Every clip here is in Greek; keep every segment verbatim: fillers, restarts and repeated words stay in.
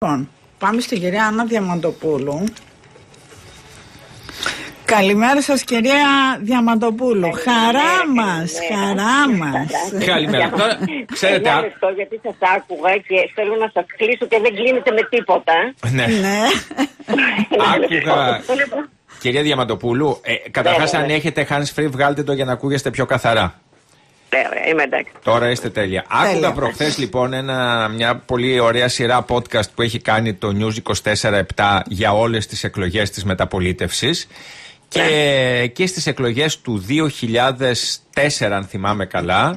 Λοιπόν, πάμε στην κυρία Άννα Διαμαντοπούλου. Καλημέρα σας, κυρία Διαμαντοπούλου. Χαρά μας, χαρά μας. Καλημέρα. Τώρα, ξέρετε... Ένα λεπτό, γιατί σας άκουγα και θέλω να σας κλείσω και δεν κλείνετε με τίποτα. Ναι. Άκουγα... Κυρία Διαμαντοπούλου, ε, καταρχάς αν έχετε hands free βγάλτε το για να ακούγεστε πιο καθαρά. Ναι, ωραία, είμαι εντάξει. Τώρα είστε τέλεια. Άκουγα προχθές λοιπόν ένα, μια πολύ ωραία σειρά podcast που έχει κάνει το News είκοσι τέσσερα επτά για όλες τις εκλογές της μεταπολίτευσης. Και, και στις εκλογές του δύο χιλιάδες τέσσερα, αν θυμάμαι καλά,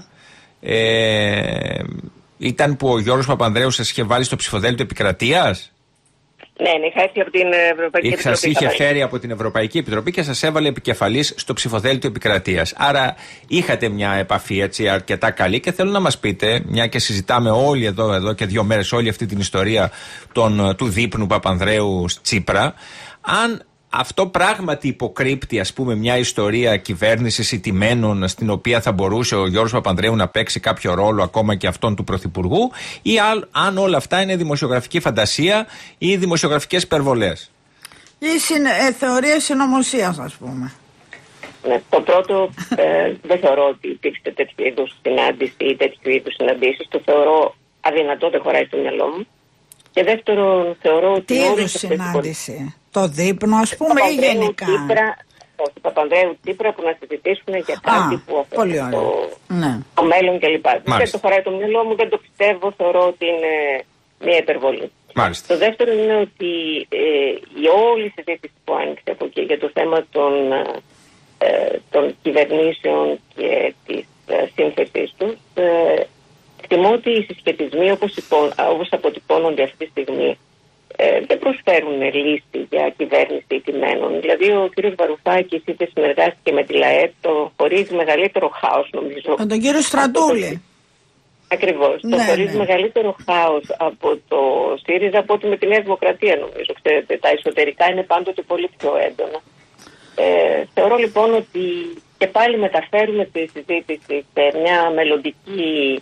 ε, ήταν που ο Γιώργος Παπανδρέου σας είχε βάλει στο ψηφοδέλτιο επικρατείας. Ναι, ναι, είχα έρθει από την Ευρωπαϊκή Επιτροπή. Σας είχε φέρει από την Ευρωπαϊκή Επιτροπή και σας έβαλε επικεφαλής στο ψηφοδέλτιο επικρατείας. Άρα είχατε μια επαφή έτσι αρκετά καλή και θέλω να μας πείτε, μια και συζητάμε όλοι εδώ, εδώ και δύο μέρες όλη αυτή την ιστορία των, του δείπνου Παπανδρέου Τσίπρα, αν αυτό πράγματι υποκρύπτει, ας πούμε, μια ιστορία κυβέρνησης ηττημένων στην οποία θα μπορούσε ο Γιώργος Παπανδρέου να παίξει κάποιο ρόλο ακόμα και αυτόν του Πρωθυπουργού, ή αν όλα αυτά είναι δημοσιογραφική φαντασία ή δημοσιογραφικές υπερβολές. Ή συνε, ε, θεωρίες συνωμοσίας, ας πούμε. Ναι, το πρώτο, ε, δεν θεωρώ ότι υπήρξε τέτοιου είδους συνάντηση ή τέτοιου είδους συναντήσεις. Το θεωρώ αδυνατό, δεν χωράει στο μυαλό μου. Και δεύτερον, θεωρώ ότι. Τι είδους συνάντηση? Το δείπνο, ας πούμε, ή γενικά? Τσίπρα, όχι, Παπανδρέου Τσίπρα, που να συζητήσουν για κάτι Α, που αφορά το, ναι. το μέλλον κλπ. Δεν το χωράει το μυαλό μου, δεν το πιστεύω, θεωρώ ότι είναι μια υπερβολή. Μάλιστα. Το δεύτερο είναι ότι ε, η όλη συζήτηση που άνοιξε από εκεί για το θέμα των, ε, των κυβερνήσεων και της ε, σύνθεσης τους, ε, εκτιμώ ότι οι συσχετισμοί όπως, υπό, όπως αποτυπώνονται αυτή τη στιγμή ε, δεν προσφέρουν λύση για κυβέρνηση ηττημένων. Δηλαδή ο κ. Βαρουφάκης είτε συνεργάστηκε με τη ΛΑΕΠ, το χωρίζει μεγαλύτερο χάος, νομίζω. Με τον κύριο Στρατούλη. Ακριβώς. Ναι, το χωρίζει ναι. μεγαλύτερο χάος από το ΣΥΡΙΖΑ από ότι με τη Νέα Δημοκρατία, νομίζω. Ξέρετε, τα εσωτερικά είναι πάντοτε πολύ πιο έντονα. Ε, θεωρώ λοιπόν ότι και πάλι μεταφέρουμε τη συζήτηση σε μια μελλοντική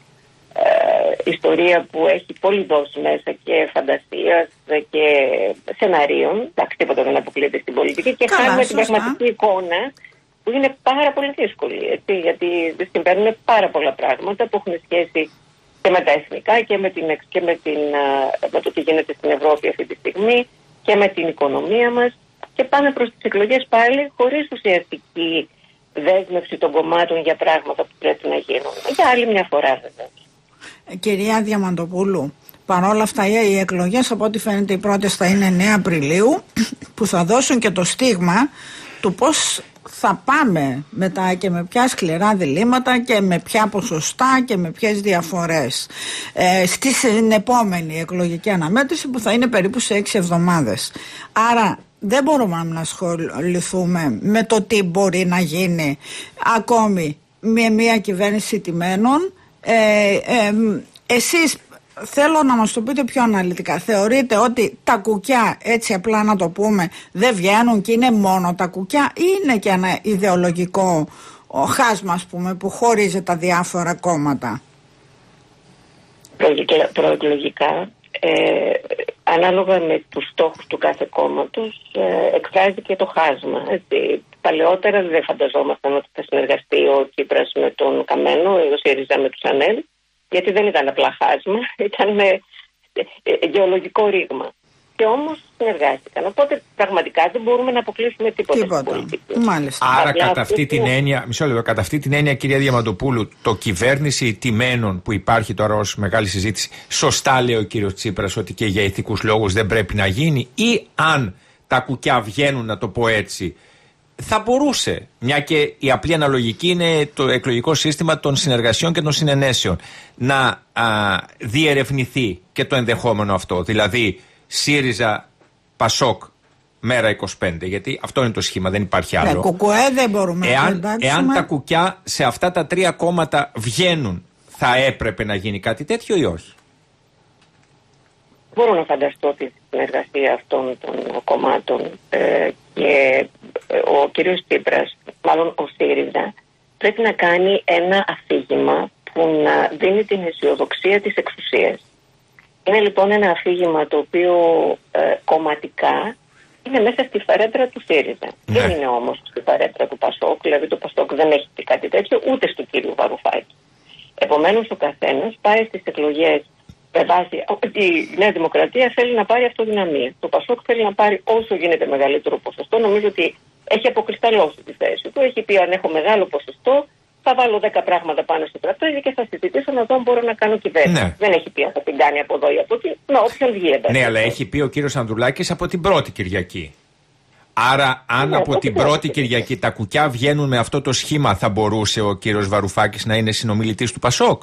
ε, ιστορία που έχει πολύ δόση μέσα και φαντασίας και σεναρίων. Εντάξει, τίποτα δεν αποκλείεται στην πολιτική και χάνουμε την πραγματική εικόνα που είναι πάρα πολύ δύσκολη. Έτσι, γιατί συμβαίνουν πάρα πολλά πράγματα που έχουν σχέση και με τα εθνικά και με, την, και με, την, με το τι γίνεται στην Ευρώπη αυτή τη στιγμή και με την οικονομία μας. Και πάμε προς τις εκλογές πάλι χωρίς ουσιαστική δέσμευση των κομμάτων για πράγματα που πρέπει να γίνουν. Για άλλη μια φορά βέβαια. Κυρία Διαμαντοπούλου, παρόλα αυτά οι εκλογές από ό,τι φαίνεται οι πρώτες θα είναι εννέα Απριλίου, που θα δώσουν και το στίγμα του πώς θα πάμε μετά και με ποια σκληρά διλήμματα και με ποια ποσοστά και με ποιες διαφορές ε, στην επόμενη εκλογική αναμέτρηση που θα είναι περίπου σε έξι εβδομάδες. Άρα δεν μπορούμε να ασχοληθούμε με το τι μπορεί να γίνει ακόμη με μια κυβέρνηση ηττημένων. Ε, ε, εσείς θέλω να μας το πείτε πιο αναλυτικά. Θεωρείτε ότι τα κουκιά, έτσι απλά να το πούμε, δεν βγαίνουν και είναι μόνο τα κουκιά ή είναι και ένα ιδεολογικό χάσμα, ας πούμε, που χωρίζει τα διάφορα κόμματα? Προεκλογικά, ε, ανάλογα με τους στόχους του κάθε κόμματος, ε, εκφράζει και το χάσμα. Έτσι. Παλαιότερα δεν φανταζόμασταν ότι θα συνεργαστεί ο Τσίπρας με τον Καμένο, ο ΣΥΡΙΖΑ με τους ΑΝΕΛ, γιατί δεν ήταν απλά χάσμα, ήταν ε, ε, γεωλογικό ρήγμα. Και όμως συνεργάστηκαν. Οπότε πραγματικά δεν μπορούμε να αποκλείσουμε τίποτα. Τίποτα. Μάλιστα. Άρα κατά αυτή την έννοια, μισό λεπτό, κατά αυτή την έννοια, κυρία Διαμαντοπούλου, το κυβέρνηση ηττημένων που υπάρχει τώρα ως μεγάλη συζήτηση, σωστά λέει ο κύριος Τσίπρας ότι και για ηθικούς λόγους δεν πρέπει να γίνει, ή αν τα κουκιά βγαίνουν, να το πω έτσι, θα μπορούσε, μια και η απλή αναλογική είναι το εκλογικό σύστημα των συνεργασιών και των συνενέσεων, να α, διερευνηθεί και το ενδεχόμενο αυτό. Δηλαδή, ΣΥΡΙΖΑ, ΠΑΣΟΚ, μέρα είκοσι πέντε, γιατί αυτό είναι το σχήμα, δεν υπάρχει άλλο. Ναι, κουκουέ δεν μπορούμε εάν, να το εντάξουμε. Εάν τα κουκιά σε αυτά τα τρία κόμματα βγαίνουν, θα έπρεπε να γίνει κάτι τέτοιο ή όχι? Μπορώ να φανταστώ τη συνεργασία αυτών των κομμάτων ε, και ο κύριος Τσίπρας, μάλλον ο ΣΥΡΙΖΑ, πρέπει να κάνει ένα αφήγημα που να δίνει την αισιοδοξία της εξουσίας. Είναι λοιπόν ένα αφήγημα το οποίο ε, κομματικά είναι μέσα στη φαρέτρα του ΣΥΡΙΖΑ. Ναι. Δεν είναι όμως στη φαρέτρα του ΠΑΣΟΚ, δηλαδή το ΠΑΣΟΚ δεν έχει πει κάτι τέτοιο ούτε στο κύριο Βαρουφάκη. Επομένως ο καθένας πάει στις εκλογές με βάση ότι η Νέα Δημοκρατία θέλει να πάρει αυτοδυναμία. Το ΠΑΣΟΚ θέλει να πάρει όσο γίνεται μεγαλύτερο ποσοστό. Νομίζω ότι έχει αποκρισταλώσει τη θέση του. Έχει πει αν έχω μεγάλο ποσοστό θα βάλω δέκα πράγματα πάνω στο τραπέζι και θα συζητήσω να δω αν μπορώ να κάνω κυβέρνηση. Ναι. Δεν έχει πει αν θα την κάνει από εδώ ή από εκεί. Με όποιον βγει εδώ. Ναι, αλλά έχει πει ο κύριος Ανδρουλάκης από την πρώτη Κυριακή. Άρα, αν ναι, από την πρώτη Κυριακή τα κουκιά βγαίνουν με αυτό το σχήμα, θα μπορούσε ο κύριος Βαρουφάκης να είναι συνομιλητής του ΠΑΣΟΚ?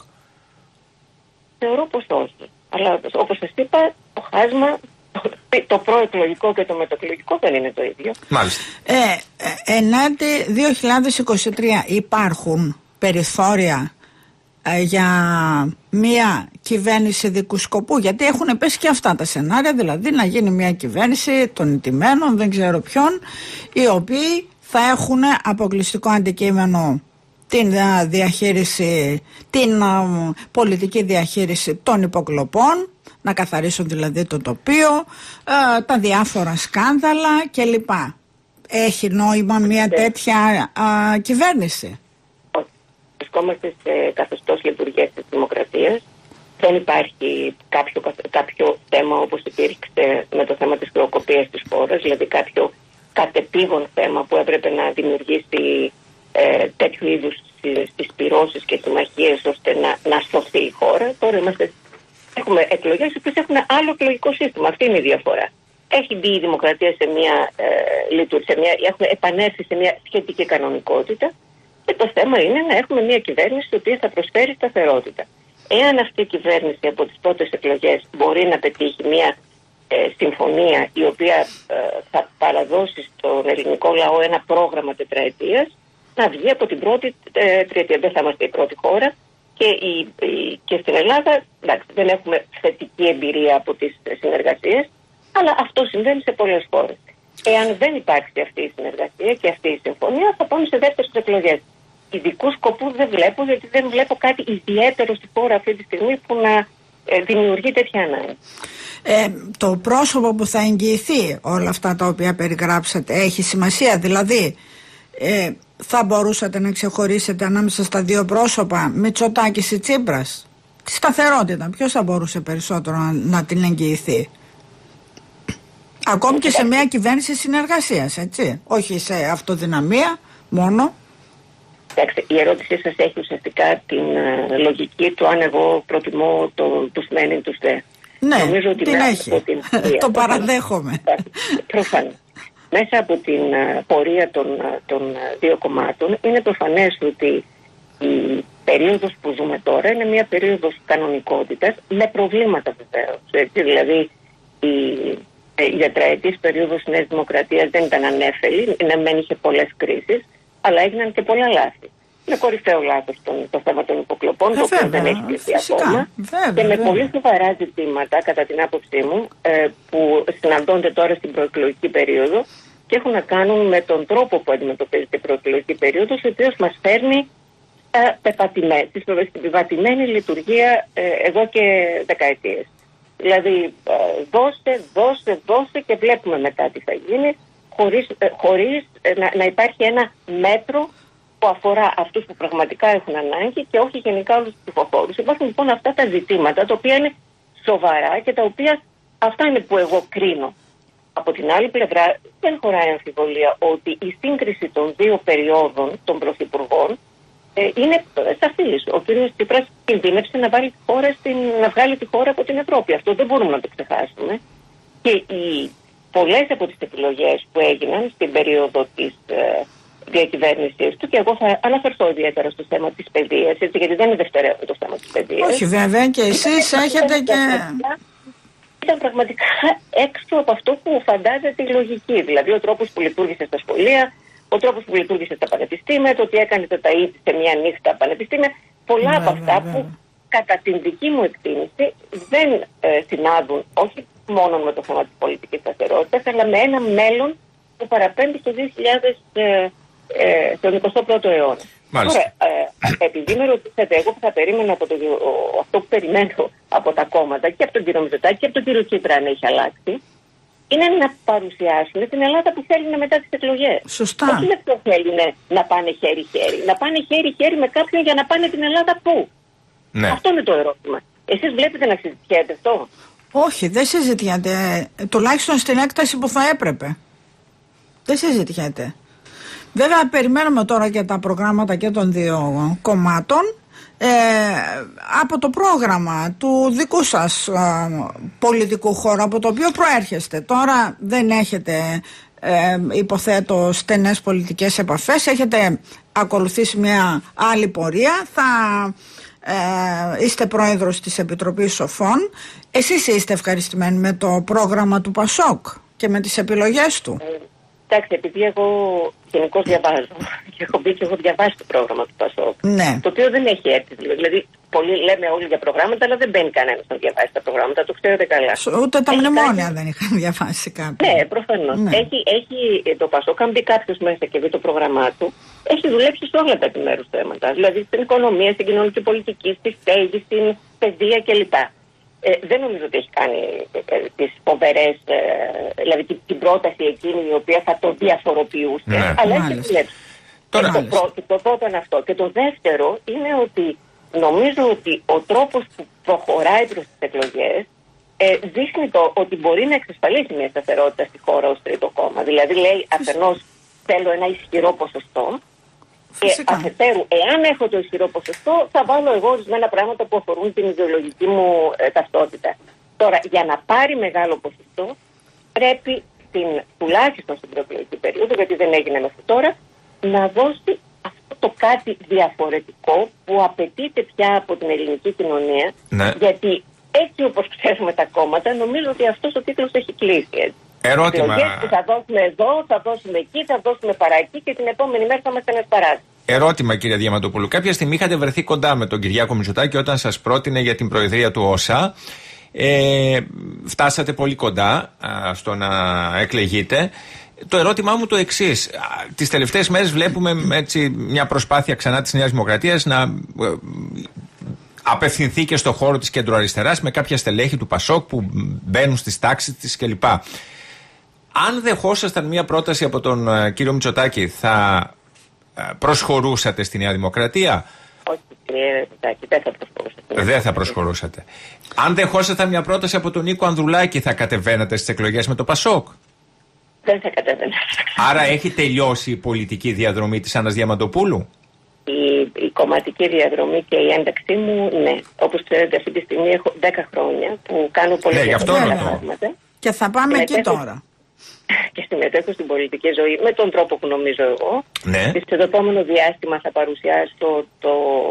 Θεωρώ πως όχι. Αλλά όπως σας είπα, το χάσμα, το προεκλογικό και το μεταεκλογικό δεν είναι το ίδιο. Μάλιστα. Ε, ε, ενάτη δύο χιλιάδες είκοσι τρία υπάρχουν περιθώρια ε, για μια κυβέρνηση δικού σκοπού? Γιατί έχουν πέσει και αυτά τα σενάρια, δηλαδή να γίνει μια κυβέρνηση των ηττημένων, δεν ξέρω ποιον, οι οποίοι θα έχουν αποκλειστικό αντικείμενο την διαχείριση, την α, πολιτική διαχείριση των υποκλοπών, να καθαρίσουν δηλαδή το τοπίο, α, τα διάφορα σκάνδαλα κλπ. Έχει νόημα μια τέτοια α, κυβέρνηση? Βρισκόμαστε σε καθεστώς λειτουργίας της δημοκρατίας. Δεν υπάρχει κάποιο, κάποιο θέμα όπως υπήρξε με το θέμα της χρεοκοπίας της χώρας, δηλαδή κάποιο κατεπήγον θέμα που έπρεπε να δημιουργήσει ε, τέτοιου είδους στις πυρώσεις και συμμαχίες ώστε να, να σωθεί η χώρα. Τώρα είμαστε, έχουμε εκλογές που έχουν άλλο εκλογικό σύστημα. Αυτή είναι η διαφορά. Έχει μπει η δημοκρατία σε μια, ε, σε μια, έχουμε επανέλθει σε μια σχετική κανονικότητα και το θέμα είναι να έχουμε μια κυβέρνηση η οποία θα προσφέρει σταθερότητα. Εάν αυτή η κυβέρνηση από τις πρώτες εκλογές μπορεί να πετύχει μια ε, συμφωνία η οποία ε, θα παραδώσει στον ελληνικό λαό ένα πρόγραμμα τετραετίας, να βγει από την πρώτη ε, τριετία. Δεν θα είμαστε η πρώτη χώρα και, η, η, και στην Ελλάδα εντάξει, δεν έχουμε θετική εμπειρία από τις συνεργασίες, αλλά αυτό συμβαίνει σε πολλές χώρες. Εάν δεν υπάρξει αυτή η συνεργασία και αυτή η συμφωνία, θα πάμε σε δεύτερες εκλογές. Ειδικού σκοπού δεν βλέπω, γιατί δεν βλέπω κάτι ιδιαίτερο στη χώρα αυτή τη στιγμή που να ε, δημιουργεί τέτοια ανάγκη. Ε, το πρόσωπο που θα εγγυηθεί όλα αυτά τα οποία περιγράψατε έχει σημασία? Δηλαδή ε, θα μπορούσατε να ξεχωρίσετε ανάμεσα στα δύο πρόσωπα, Μητσοτάκης ή Τσίπρας? Τη σταθερότητα ποιος θα μπορούσε περισσότερο να, να την εγγυηθεί? Ακόμη και σε μια κυβέρνηση συνεργασίας, έτσι, όχι σε αυτοδυναμία μόνο. Κοιτάξτε, η ερώτησή σας έχει ουσιαστικά την uh, λογική του αν εγώ προτιμώ το, τους μεν ή τους δε. Ναι, νομίζω ότι την έχει. Από την πορεία, το παραδέχομαι. Προφανώς. Μέσα από την uh, πορεία των, uh, των uh, δύο κομμάτων είναι προφανές ότι η περίοδος που ζούμε τώρα είναι μια περίοδος κανονικότητας με προβλήματα βεβαίως. Δηλαδή η, η τετραετής περίοδος της Νέας Δημοκρατίας δεν ήταν ανέφελη, ναι μεν είχε πολλές κρίσεις, αλλά έγιναν και πολλά λάθη. Με κορυφαίο λάθος το θέμα των υποκλοπών, το οποίο δεν έχει λυθεί ακόμα. Βέβαια, και με βέβαια. πολύ σοβαρά ζητήματα, κατά την άποψή μου, ε, που συναντώνται τώρα στην προεκλογική περίοδο και έχουν να κάνουν με τον τρόπο που αντιμετωπίζεται η προεκλογική περίοδος, ο οποίος μας φέρνει ε, στην πεπατημένη λειτουργία ε, εδώ και δεκαετίες. Δηλαδή, ε, δώστε, δώστε, δώστε και βλέπουμε μετά τι θα γίνει, χωρίς, ε, χωρίς ε, να, να υπάρχει ένα μέτρο που αφορά αυτούς που πραγματικά έχουν ανάγκη και όχι γενικά όλους τους ψηφοφόρους. Υπάρχουν λοιπόν αυτά τα ζητήματα τα οποία είναι σοβαρά και τα οποία αυτά είναι που εγώ κρίνω. Από την άλλη πλευρά δεν χωράει αμφιβολία ότι η σύγκριση των δύο περιόδων των πρωθυπουργών ε, είναι σαφής. Ο κ. Τσίπρας κινδύνευσε να, βάλει τη χώρα στην, να βγάλει τη χώρα από την Ευρώπη. Αυτό δεν μπορούμε να το ξεχάσουμε. Και οι πολλές από τις επιλογές που έγιναν στην περίοδο της ε, διακυβέρνησης του, και εγώ θα αναφερθώ ιδιαίτερα στο θέμα της παιδείας, έτσι, γιατί δεν είναι δευτερεύον το θέμα της παιδείας. Όχι βέβαια, και εσείς έχετε και... Ήταν πραγματικά έξω από αυτό που φαντάζεται η λογική. Δηλαδή ο τρόπος που λειτουργήσε στα σχολεία, ο τρόπος που λειτουργήσε στα πανεπιστήμια, το ότι έκανε το ταΐ σε μια νύχτα πανεπιστήμια. Πολλά βέβαια, από αυτά βέβαια. που κατά την δική μου εκτίμηση δεν ε, συνάδουν όχι μόνο με το θέμα της πολιτικής σταθερότητας, αλλά με ένα μέλλον που παραπέμπει στο δύο χιλιάδες, ε, ε, στον εικοστό πρώτο αιώνα. Τώρα, ε, επειδή με ρωτήσατε, εγώ που θα περίμενα από το, ο, αυτό που περιμένω από τα κόμματα και από τον κύριο Μητσοτάκη και από τον κύριο Τσίπρα αν έχει αλλάξει, είναι να παρουσιάσουν την Ελλάδα που θέλουν μετά τις εκλογές. Σωστά. Όχι με ποιο θέλουν να πάνε χέρι-χέρι. Να πάνε χέρι-χέρι με κάποιον για να πάνε την Ελλάδα πού. Ναι. Αυτό είναι το ερώτημα. Εσείς βλέπετε να συζητιέται αυτό? Όχι, δεν συζητιέται. Τουλάχιστον στην έκταση που θα έπρεπε. Δεν συζητιέται. Βέβαια περιμένουμε τώρα και τα προγράμματα και των δύο κομμάτων ε, από το πρόγραμμα του δικού σας ε, πολιτικού χώρου από το οποίο προέρχεστε. Τώρα δεν έχετε ε, υποθέτω στενές πολιτικές επαφές, έχετε ακολουθήσει μια άλλη πορεία, θα ε, είστε πρόεδρος της Επιτροπής Σοφών. Εσείς είστε ευχαριστημένοι με το πρόγραμμα του Πασόκ και με τις επιλογές του? Εντάξει, επειδή εγώ γενικώς διαβάζω και έχω μπει και έχω διαβάσει το πρόγραμμα του Πασόκ, ναι. το οποίο δεν έχει έρθει. Δηλαδή, πολλοί λέμε όλοι για προγράμματα, αλλά δεν μπαίνει κανένας να διαβάσει τα προγράμματα, το ξέρετε καλά. Ούτε τα έχει μνημόνια κάνει... δεν είχαν διαβάσει κάποιοι. Ναι, προφανώς. Ναι. Έχει, έχει το Πασόκ, αν μπει κάποιος μέσα και δει το πρόγραμμά του, έχει δουλέψει σε όλα τα επιμέρους θέματα. Δηλαδή στην οικονομία, στην κοινωνική πολιτική, στη στέγη, στην παιδεία κλπ. Ε, δεν νομίζω ότι έχει κάνει ε, ε, τις φοβερές, ε, δηλαδή την, την πρόταση εκείνη η οποία θα το διαφοροποιούσε, ναι, αλλά έχει δουλέψει. Τώρα... Το, πρω, το πρώτο είναι αυτό. Και το δεύτερο είναι ότι νομίζω ότι ο τρόπος που προχωράει προς τις εκλογές ε, δείχνει το ότι μπορεί να εξασφαλίσει μια σταθερότητα στη χώρα ως τρίτο κόμμα. Δηλαδή λέει αφενός θέλω ένα ισχυρό ποσοστό. Και αφετέρου, εάν έχω το ισχυρό ποσοστό, θα βάλω εγώ ορισμένα πράγματα που αφορούν την ιδεολογική μου ε, ταυτότητα. Τώρα, για να πάρει μεγάλο ποσοστό, πρέπει στην, τουλάχιστον στην προεκλογική περίοδο, γιατί δεν έγινε μέχρι τώρα, να δώσει αυτό το κάτι διαφορετικό που απαιτείται πια από την ελληνική κοινωνία. Ναι. Γιατί έτσι όπως ξέρουμε τα κόμματα, νομίζω ότι αυτός ο τίτλος έχει κλείσει. Έτσι. Ερώτημα. Που θα δώσουμε εδώ, θα δώσουμε εκεί, θα δώσουμε παρακεί και την επόμενη μέρα θα είμαστε ένας παράδειγμα. Ερώτημα, κύριε Διαματοπούλου. Κάποια στιγμή είχατε βρεθεί κοντά με τον Κυριάκο Μητσοτάκη όταν σας πρότεινε για την προεδρία του ΩΣΑ. Ε, φτάσατε πολύ κοντά α, στο να εκλεγείτε. Το ερώτημά μου το εξής. Τις τελευταίες μέρες βλέπουμε έτσι, μια προσπάθεια ξανά της Νέας Δημοκρατίας να ε, απευθυνθεί και στο χώρο της κεντροαριστεράς με κάποια στελέχη του Πασόκ που μπαίνουν στις τάξεις της κλπ. Αν δεχόσασταν μια πρόταση από τον uh, κύριο Μητσοτάκη, θα uh, προσχωρούσατε στη Νέα Δημοκρατία? Όχι, κύριε Μητσοτάκη, δεν θα προσχωρούσατε. Δεν θα προσχωρούσατε. Αν δεχόσασταν μια πρόταση από τον Νίκο Ανδρουλάκη, θα κατεβαίνατε στις εκλογές με το Πασόκ? Δεν θα κατέβαινα. Άρα έχει τελειώσει η πολιτική διαδρομή της Άννας Διαμαντοπούλου? Η, η κομματική διαδρομή και η ένταξή μου, ναι. Όπως ξέρετε, αυτή τη στιγμή έχω δέκα χρόνια που κάνω πολύ ναι, διαφορετικά πράγματα. Και θα πάμε και εκεί τώρα. Και συμμετέχω στην πολιτική ζωή με τον τρόπο που νομίζω εγώ. Ναι. Και στο επόμενο διάστημα θα παρουσιάσω το.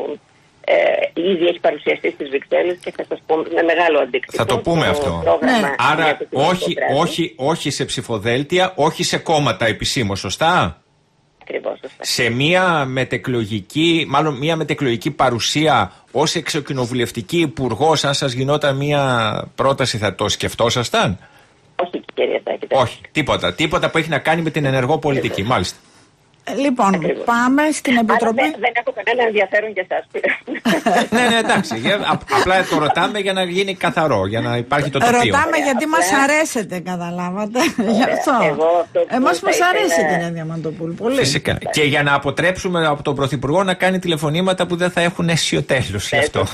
Ε, ήδη έχει παρουσιαστεί στις Βρυξέλλες και θα σας πω με μεγάλο αντίκτυπο. Θα το πούμε το αυτό. Ναι. Άρα όχι, όχι, όχι σε ψηφοδέλτια, όχι σε κόμματα επισήμως, σωστά? Ακριβώς, σωστά. Σε μία μετεκλογική, μάλλον μία μετεκλογική παρουσία ως εξοκοινοβουλευτική υπουργός, αν σας γινόταν μία πρόταση, θα το σκεφτόσασταν? Όχι, κύριε Τάκη. Όχι, τίποτα. Τίποτα που έχει να κάνει με την ενεργό πολιτική. Ακριβώς. Μάλιστα. Λοιπόν, ακριβώς. Πάμε στην Επιτροπή. Δεν, δεν έχω κανένα ενδιαφέρον για εσάς. ναι, ναι, εντάξει. Απλά το ρωτάμε για να γίνει καθαρό, για να υπάρχει το τοπίο. Ρωτάμε γιατί μας αρέσετε, καταλάβατε. Γι' αυτό. Εμάς μας αρέσει, κυρία Διαμαντοπούλου. Πολύ. Φυσικά. Και για να αποτρέψουμε από τον Πρωθυπουργό να κάνει τηλεφωνήματα που δεν θα έχουν αίσιο τέλος. Γι' αυτό.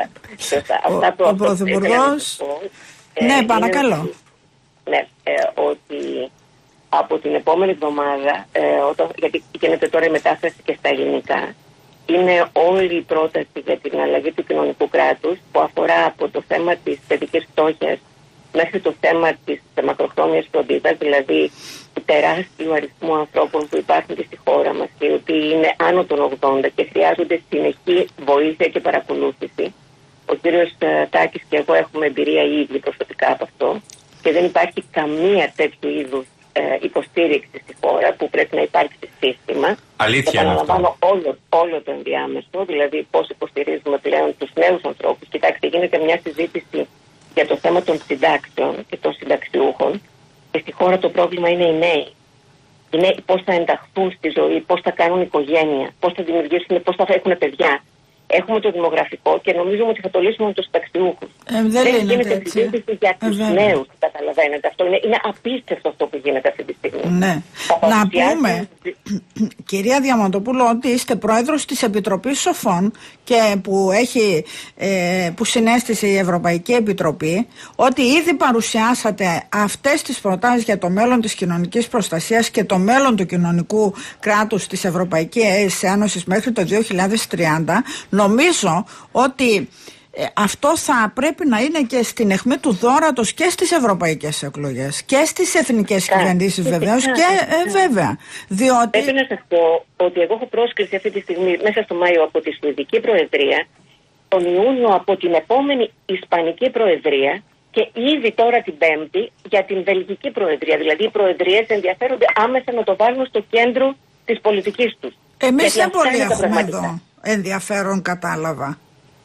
Ο Πρωθυπουργός. Ναι, παρακαλώ. Ναι, ότι από την επόμενη εβδομάδα, ε, όταν, γιατί γίνεται τώρα η μετάφραση και στα ελληνικά, είναι όλη η πρόταση για την αλλαγή του κοινωνικού κράτους που αφορά από το θέμα της παιδικής φτώχειας μέχρι το θέμα της μακροχρόνιας φροντίδας, δηλαδή του τεράστιου αριθμού ανθρώπων που υπάρχουν και στη χώρα μας και οι οποίοι είναι άνω των ογδόντα και χρειάζονται συνεχή βοήθεια και παρακολούθηση. Ο κύριος Τάκης και εγώ έχουμε εμπειρία ήδη προσωπικά από αυτό και δεν υπάρχει καμία τέτοιου είδους υποστήριξη στη χώρα που πρέπει να υπάρξει σύστημα. Αλήθεια είναι αυτό. Όλο, όλο το ενδιάμεσο, δηλαδή πώς υποστηρίζουμε πλέον τους νέους ανθρώπους. Κοιτάξτε, γίνεται μια συζήτηση για το θέμα των συντάξεων και των συνταξιούχων και στη χώρα το πρόβλημα είναι οι νέοι. Είναι πώς θα ενταχθούν στη ζωή, πώς θα κάνουν οικογένεια, πώς θα δημιουργήσουν, πώς θα έχουν παιδιά. Έχουμε το δημογραφικό και νομίζουμε ότι θα το λύσουμε με τους συνταξιούχους. Ε, δεν δεν γίνεται συζήτηση για τους ε, νέους, καταλαβαίνετε. Αυτό είναι, είναι απίστευτο αυτό που γίνεται αυτή τη στιγμή. Ναι. Να πούμε, κυρία Διαμαντοπούλου, ότι είστε πρόεδρος της Επιτροπής Σοφών και που, έχει, ε, που συνέστησε η Ευρωπαϊκή Επιτροπή, ότι ήδη παρουσιάσατε αυτές τις προτάσεις για το μέλλον της κοινωνικής προστασίας και το μέλλον του κοινωνικού κράτους της Ευρωπαϊκής Ένωσης μέχρι το δύο χιλιάδες τριάντα. Νομίζω ότι ε, αυτό θα πρέπει να είναι και στην αιχμή του δώρατος και στις ευρωπαϊκές εκλογές και στις εθνικές κυβερνήσεις βεβαίως και ε, βέβαια. Διότι... Πρέπει να σας πω ότι εγώ έχω πρόσκληση αυτή τη στιγμή μέσα στο Μάιο από τη Σουηδική Προεδρία, τον Ιούνιο από την επόμενη Ισπανική Προεδρία και ήδη τώρα την Πέμπτη για την Βελγική Προεδρία. Δηλαδή οι προεδρίες ενδιαφέρονται άμεσα να το βάλουν στο κέντρο της πολιτικής τους. Εμείς δεν πολύ έχουμε εδώ ενδιαφέρον, κατάλαβα.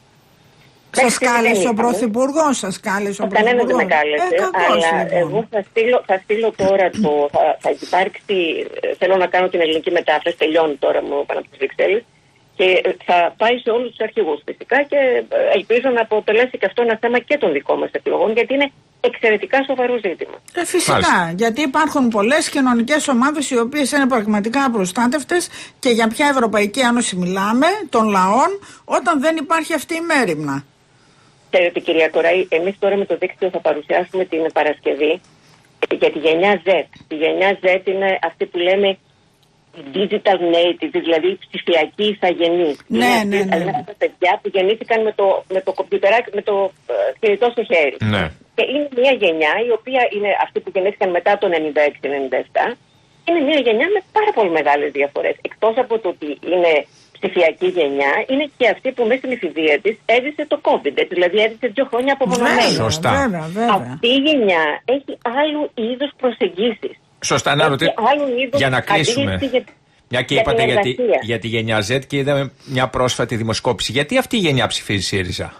Σας κάλεσε ο Πρωθυπουργός, σας κάλεσε ο Πρωθυπουργός. Κανένας δεν με κάλεσε, ε, αλλά λοιπόν. εγώ θα στείλω, θα στείλω τώρα το, θα, θα υπάρξει, θέλω να κάνω την ελληνική μετάφραση, τελειώνει τώρα μου πάνω από τις Βρυξέλλες και θα πάει σε όλους τους αρχηγούς φυσικά και ελπίζω να αποτελέσει και αυτό ένα θέμα και των δικών μας εκλογών, γιατί είναι εξαιρετικά σοβαρό ζήτημα. Ε, φυσικά, Μάλιστα. γιατί υπάρχουν πολλές κοινωνικές ομάδες οι οποίες είναι πραγματικά απροστάτευτες και για ποια Ευρωπαϊκή Ένωση μιλάμε, των λαών, όταν δεν υπάρχει αυτή η μέριμνα. Ξέρετε κυρία Κοραή, εμείς τώρα με το δίκτυο θα παρουσιάσουμε την Παρασκευή για τη γενιά Z. Η γενιά Z είναι αυτή που λέμε digital native, δηλαδή ψηφιακή ηθαγενή. Ναι, είναι ναι, ναι. Είναι αυτά τα παιδιά που γεννήθηκαν με το, με το κομπιουτεράκι, με το κινητό στο χέρι. Ναι. Και είναι μια γενιά η οποία είναι αυτή που γεννήθηκαν μετά το ενενήντα έξι ενενήντα επτά. Είναι μια γενιά με πάρα πολύ μεγάλες διαφορές. Εκτός από το ότι είναι ψηφιακή γενιά, είναι και αυτή που μέσα στην εφηβεία της έζησε το COVID, δηλαδή έζησε δύο χρόνια απομονωμένη. Σωστά. Βέβαια, βέβαια. Αυτή η γενιά έχει άλλου είδους προσεγγίσεις. Σωστά, να ρωτήσω. Για να κλείσουμε. Για, μια και για είπατε για τη, για τη γενιά Z και είδαμε μια πρόσφατη δημοσκόπηση. Γιατί αυτή η γενιά ψηφίζει ΣΥΡΙΖΑ?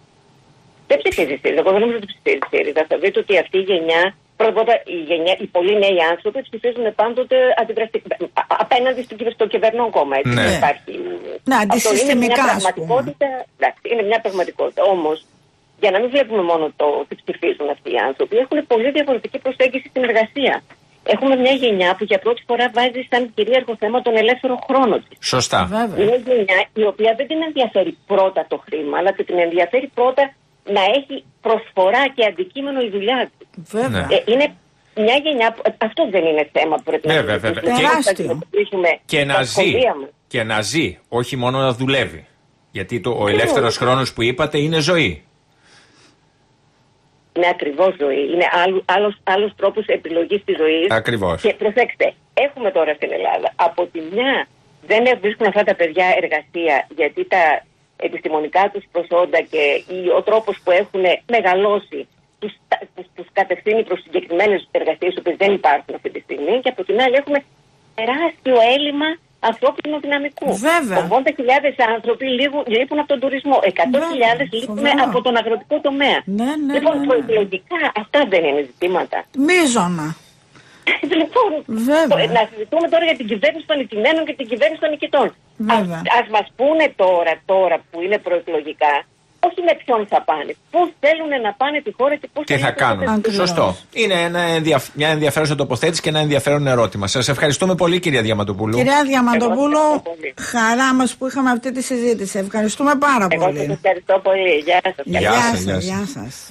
Δεν ψηφίζει ΣΥΡΙΖΑ. Εγώ δεν νομίζω ότι ψηφίζει ΣΥΡΙΖΑ. Θα δείτε ότι αυτή η γενιά, πρώτα απ' όλα, η γενιά, οι πολλοί νέοι άνθρωποι ψηφίζουν πάντοτε απέναντι στο κυβερνόν κόμμα. Έτσι, ναι. Δεν υπάρχει. Ναι, αντισυστημικά. Είναι μια πραγματικότητα. Εντάξει, είναι μια πραγματικότητα. Όμως, για να μην βλέπουμε μόνο το ότι ψηφίζουν αυτοί οι άνθρωποι, έχουν πολύ διαφορετική προσέγγιση στην εργασία. Έχουμε μια γενιά που για πρώτη φορά βάζει σαν κυρίαρχο θέμα τον ελεύθερο χρόνο της. Σωστά. Βέβαια. Είναι μια γενιά η οποία δεν την ενδιαφέρει πρώτα το χρήμα, αλλά και την ενδιαφέρει πρώτα να έχει προσφορά και αντικείμενο η δουλειά του. Βέβαια. Ε, είναι μια γενιά που αυτό δεν είναι θέμα που πρέπει βέβαια, να βέβαια. αντιμετωπίσουμε. Και, και να ζει. Και να ζει, όχι μόνο να δουλεύει. Γιατί το, ο ελεύθερος χρόνος που είπατε είναι ζωή. Είναι ακριβώς ζωή. Είναι άλλος, άλλος, άλλος τρόπος επιλογής της ζωής. Ακριβώς. Και προσέξτε, έχουμε τώρα στην Ελλάδα, από τη μια δεν βρίσκουν αυτά τα παιδιά εργασία γιατί τα επιστημονικά τους προσόντα και ο τρόπος που έχουν μεγαλώσει τους, τους, τους κατευθύνει προς συγκεκριμένες εργασίες που δεν υπάρχουν αυτή τη στιγμή, και από την άλλη έχουμε τεράστιο έλλειμμα ανθρώπινου δυναμικού. Βέβαια. ογδόντα χιλιάδες άνθρωποι λείπουν από τον τουρισμό. εκατό χιλιάδες λείπουν από τον αγροτικό τομέα. Ναι, ναι, λοιπόν, ναι, ναι. προεκλογικά αυτά δεν είναι ζητήματα. Μίζωνα. Λοιπόν, Βέβαια. να συζητούμε τώρα για την κυβέρνηση των νικημένων και την κυβέρνηση των νικητών. Βέβαια. Ας, ας μας πούνε τώρα, τώρα που είναι προεκλογικά, όχι με ποιον θα πάνε, πώς θέλουν να πάνε τη χώρα και πώς τι θα κάνουν. Σωστό. Είναι ένα ενδιαφ... μια ενδιαφέρουσα τοποθέτηση και ένα ενδιαφέρον ερώτημα. Σας ευχαριστούμε πολύ, κυρία Διαμαντοπούλου. Κυρία Διαμαντοπούλου, χαρά μας που είχαμε αυτή τη συζήτηση. Ευχαριστούμε πάρα Εγώ πολύ. σας ευχαριστώ πολύ. Γεια σας. Γεια σας. Γεια σας.